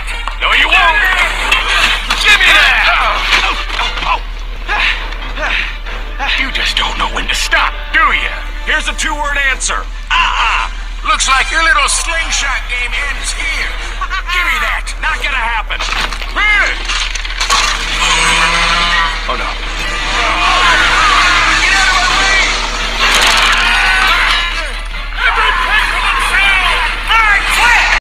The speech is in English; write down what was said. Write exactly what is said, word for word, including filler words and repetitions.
No, you won't! Give me that! You just don't know when to stop, do you? Here's a two-word answer. Ah-ah! Looks like your little slingshot game ends here.